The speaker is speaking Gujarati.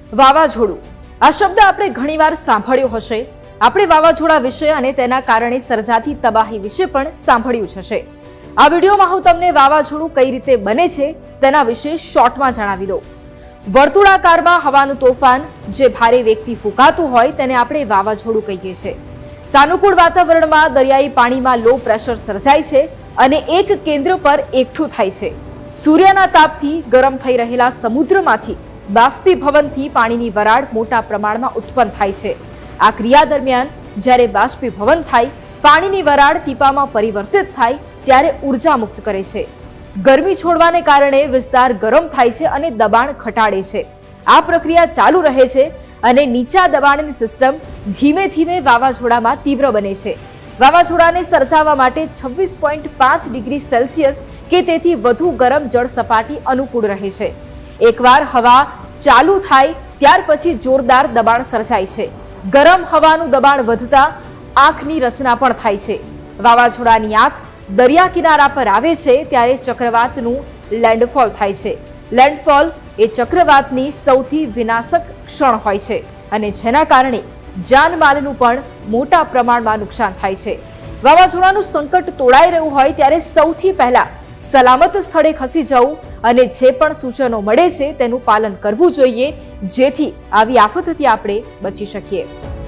વાવાઝોડું આ શબ્દ આપણે ઘણીવાર સાંભળ્યો હશે। આપણે વાવાઝોડા વિશે અને તેના કારણે સર્જાતી તબાહી વિશે પણ સાંભળ્યું જ હશે। આ વિડીયોમાં હું તમને વાવાઝોડું કઈ રીતે બને છે તેના વિશે શોર્ટમાં જણાવી દઉં। વર્તુળાકારમાં હવાનું તોફાન જે ભારે વેગથી ફૂંકાતું હોય તેને આપણે વાવાઝોડું કહીએ છીએ। સાનુકૂળ વાતાવરણમાં દરિયાઈ પાણીમાં લો પ્રેશર સર્જાય છે અને એક કેન્દ્ર પર એકઠું થાય છે। સૂર્યના તાપથી ગરમ થઈ રહેલા સમુદ્રમાંથી બાષ્પીભવનથી પાણીની વરાળ મોટા પ્રમાણમાં ઉત્પન્ન થાય છે। આ ક્રિયા દરમિયાન જ્યારે બાષ્પીભવન થાય, પાણીની વરાળ ટીપામાં પરિવર્તિત થાય ત્યારે ઉર્જા મુક્ત કરે છે। ગરમી છોડવાને કારણે વિસ્તાર ગરમ થાય છે અને દબાણ ઘટાડે છે। આ પ્રક્રિયા ચાલુ રહે છે અને નીચા દબાણની સિસ્ટમ ધીમે ધીમે વાવાઝોડામાં તીવ્ર બને છે। વાવાઝોડાને સર્જાવા માટે 26.5 ડિગ્રી સેલ્સિયસ કે તેથી વધુ ગરમ જળ સપાટી અનુકૂળ રહે છે। એકવાર હવા ચાલુ થાય ત્યાર પછી જોરદાર દબાણ સર્જાય છે। ગરમ હવાનું દબાણ વધતા આંખની રચના પણ થાય છે। વાવાઝોડાની આંખ દરિયા કિનારા પર આવે છે ત્યારે ચક્રવાતનું લેન્ડફોલ થાય છે। લેન્ડફોલ એ ચક્રવાતની સૌથી વિનાશક ક્ષણ હોય છે અને જેના કારણે જાનમાલનું પણ મોટા પ્રમાણમાં નુકસાન થાય છે। વાવાઝોડાનું સંકટ તોડાઈ રહ્યું હોય ત્યારે સૌથી પહેલા સલામત સ્થળે ખસી જવું અને જે પણ સૂચનો મળે છે તેનું પાલન કરવું જોઈએ, જેથી આવી આફતથી આપણે બચી શકીએ।